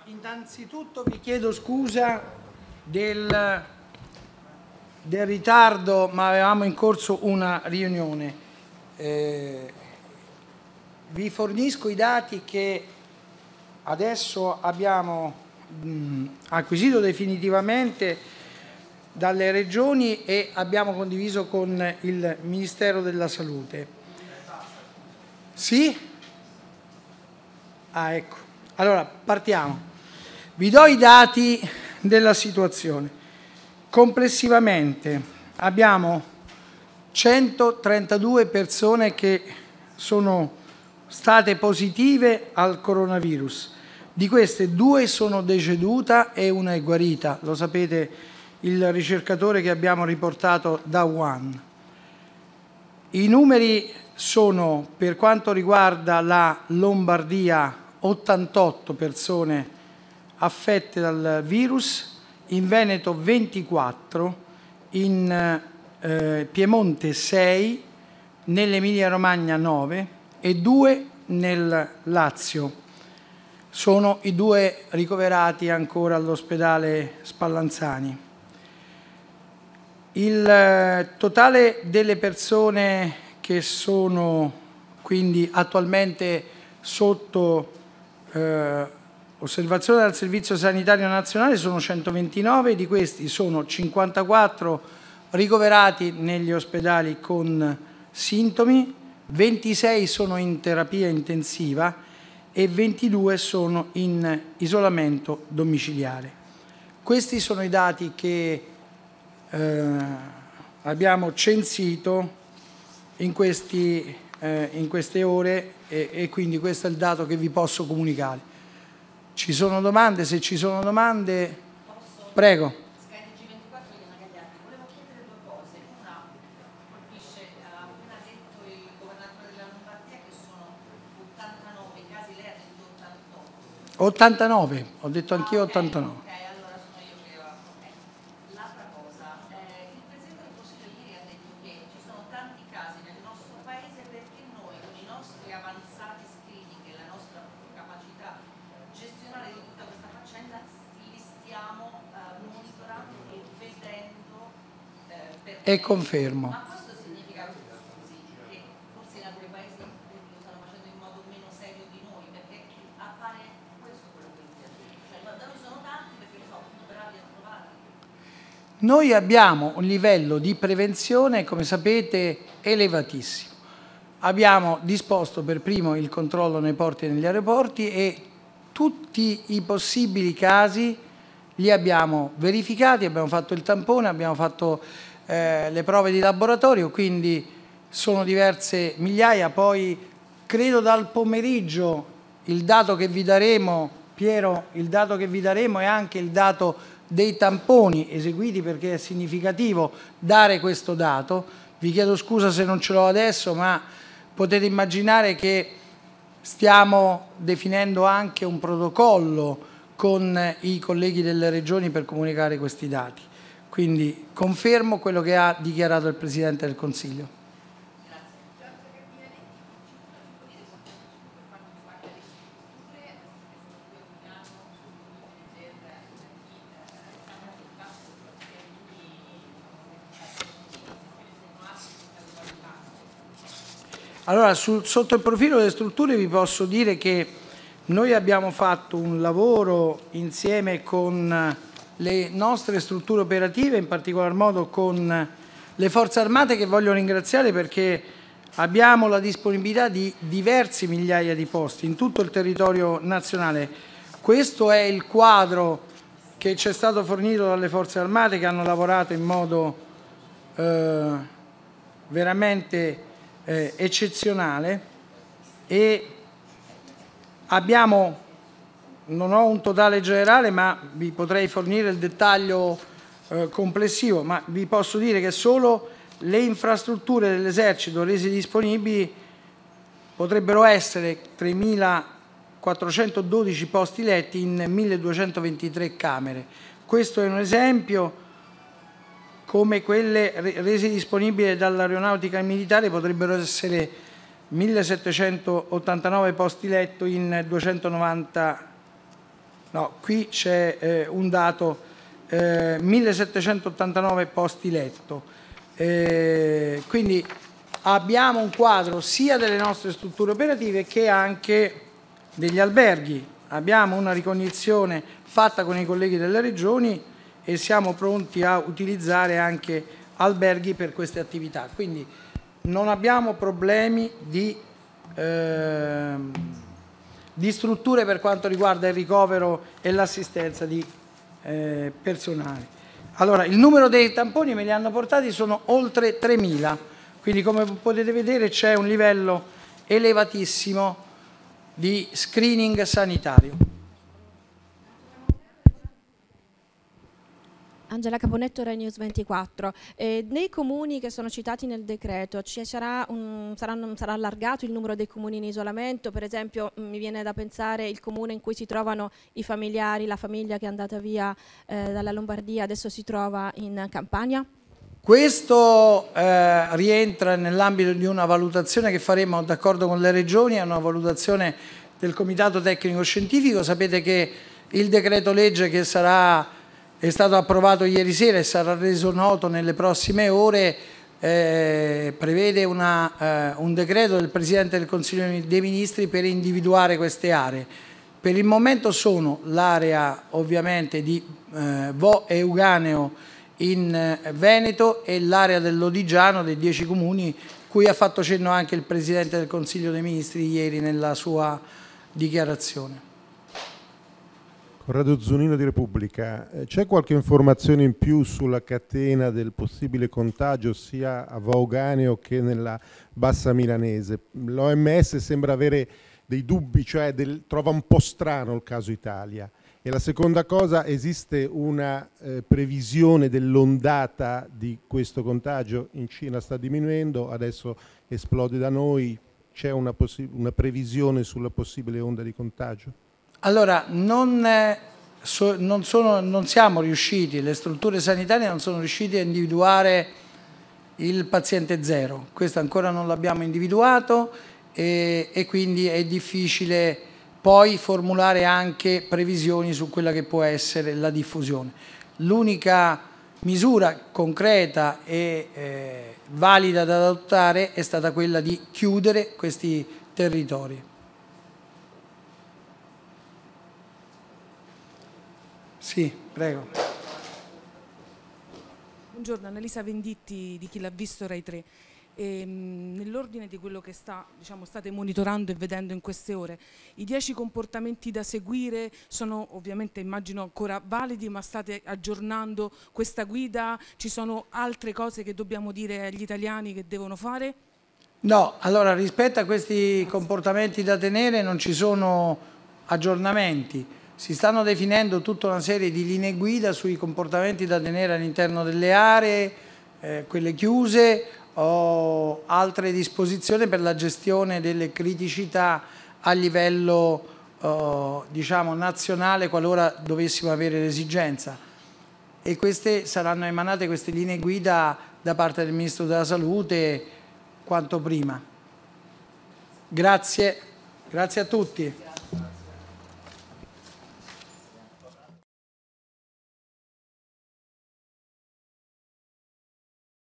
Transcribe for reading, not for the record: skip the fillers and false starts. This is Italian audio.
innanzitutto vi chiedo scusa del ritardo, ma avevamo in corso una riunione. Vi fornisco i dati che adesso abbiamo acquisito definitivamente dalle regioni e abbiamo condiviso con il Ministero della Salute. Sì? Ah, ecco. Allora, partiamo. Vi do i dati della situazione. Complessivamente abbiamo 132 persone che sono state positive al coronavirus. Di queste 2 sono decedute e una è guarita. Lo sapete, il ricercatore che abbiamo riportato da Wuhan. I numeri sono, per quanto riguarda la Lombardia, 88 persone affette dal virus, in Veneto 24, in Piemonte 6, nell'Emilia Romagna 9 e 2 nel Lazio. Sono i 2 ricoverati ancora all'ospedale Spallanzani. Il totale delle persone che sono quindi attualmente sotto osservazione dal Servizio Sanitario Nazionale sono 129, di questi sono 54 ricoverati negli ospedali con sintomi, 26 sono in terapia intensiva e 22 sono in isolamento domiciliare. Questi sono i dati che abbiamo censito in queste ore e quindi questo è il dato che vi posso comunicare. Ci sono domande? Se ci sono domande, prego. SkyTG24 Eliana Gagliardi, volevo chiedere 2 cose. Una colpisce, appena detto il governatore della Lombardia che sono 89 casi, lei ha detto 88. 89, ho detto anch'io 89. Ok, allora sono io che ho. L'altra cosa, il Presidente del Consiglio ieri ha detto che ci sono tanti casi nel nostro Paese perché noi con i nostri avanzati screening e la nostra capacità gestionale di tutta questa faccenda li stiamo monitorando e vedendo E confermo. Ma questo significa scusi, che forse in altri paesi lo stanno facendo in modo meno serio di noi, perché appare questo quello che intende. Cioè, da noi sono tanti perché li so, bravi a trovare. Noi abbiamo un livello di prevenzione, come sapete, elevatissimo. Abbiamo disposto per primo il controllo nei porti e negli aeroporti e tutti i possibili casi li abbiamo verificati, abbiamo fatto il tampone, abbiamo fatto le prove di laboratorio, quindi sono diverse migliaia. Poi credo dal pomeriggio il dato che vi daremo, Piero, il dato che vi daremo è anche il dato dei tamponi eseguiti, perché è significativo dare questo dato. Vi chiedo scusa se non ce l'ho adesso, ma potete immaginare che stiamo definendo anche un protocollo con i colleghi delle regioni per comunicare questi dati. Quindi confermo quello che ha dichiarato il Presidente del Consiglio. Allora, sotto il profilo delle strutture vi posso dire che noi abbiamo fatto un lavoro insieme con le nostre strutture operative, in particolar modo con le Forze Armate, che voglio ringraziare perché abbiamo la disponibilità di diverse migliaia di posti in tutto il territorio nazionale. Questo è il quadro che ci è stato fornito dalle Forze Armate, che hanno lavorato in modo veramente eccezionale, e abbiamo, non ho un totale generale ma vi potrei fornire il dettaglio complessivo, ma vi posso dire che solo le infrastrutture dell'esercito rese disponibili potrebbero essere 3.412 posti letti in 1.223 camere. Questo è un esempio. Come quelle rese disponibili dall'aeronautica militare potrebbero essere 1.789 posti letto in 290 No, qui c'è un dato, 1789 posti letto. Quindi abbiamo un quadro sia delle nostre strutture operative che anche degli alberghi. Abbiamo una ricognizione fatta con i colleghi delle regioni e siamo pronti a utilizzare anche alberghi per queste attività. Quindi non abbiamo problemi di strutture per quanto riguarda il ricovero e l'assistenza di personale. Allora, il numero dei tamponi me li hanno portati, sono oltre 3.000, quindi come potete vedere c'è un livello elevatissimo di screening sanitario. Angela Caponetto, Rai News 24. Nei comuni che sono citati nel decreto sarà allargato il numero dei comuni in isolamento? Per esempio mi viene da pensare il comune in cui si trovano i familiari, la famiglia che è andata via dalla Lombardia adesso si trova in Campania? Questo rientra nell'ambito di una valutazione che faremo d'accordo con le regioni, è una valutazione del Comitato Tecnico Scientifico. Sapete che il decreto legge che è stato approvato ieri sera e sarà reso noto nelle prossime ore, prevede un decreto del Presidente del Consiglio dei Ministri per individuare queste aree. Per il momento sono l'area ovviamente di Vo e Euganeo in Veneto e l'area del Lodigiano dei 10 comuni, cui ha fatto cenno anche il Presidente del Consiglio dei Ministri ieri nella sua dichiarazione. Corrado Zunino di Repubblica, c'è qualche informazione in più sulla catena del possibile contagio sia a Euganeo che nella Bassa Milanese? L'OMS sembra avere dei dubbi, cioè trova un po' strano il caso Italia. E la seconda cosa, esiste una previsione dell'ondata di questo contagio? In Cina sta diminuendo, adesso esplode da noi, c'è una previsione sulla possibile onda di contagio? Allora, non siamo riusciti, le strutture sanitarie non sono riuscite a individuare il paziente zero, questo ancora non l'abbiamo individuato e quindi è difficile poi formulare anche previsioni su quella che può essere la diffusione. L'unica misura concreta e valida da adottare è stata quella di chiudere questi territori. Sì, prego. Buongiorno, Annalisa Venditti di Chi l'ha visto Rai 3. Nell'ordine di quello che state monitorando e vedendo in queste ore, i 10 comportamenti da seguire sono ovviamente, immagino, ancora validi, ma state aggiornando questa guida? Ci sono altre cose che dobbiamo dire agli italiani che devono fare? No, allora rispetto a questi comportamenti da tenere non ci sono aggiornamenti. Si stanno definendo tutta una serie di linee guida sui comportamenti da tenere all'interno delle aree, quelle chiuse, o altre disposizioni per la gestione delle criticità a livello diciamo nazionale qualora dovessimo avere l'esigenza. E queste saranno emanate, queste linee guida, da parte del Ministro della Salute quanto prima. Grazie a tutti.